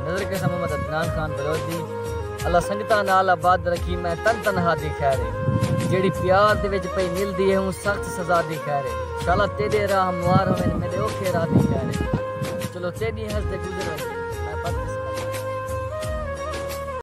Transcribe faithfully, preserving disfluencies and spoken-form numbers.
नजर के मोहम्मद अदनान खान बलोची। अल्लाह संगता नाल आबाद रखी मैं तन तनहा दी खैर जेड़ी प्यार दे विच पई मिलदी है हूँ सख्त सजा दी खैर शाला तेरे राह मुआर होवे मेरे औखे राह दी खैर चलो तेरी हंसदे गुजर मैं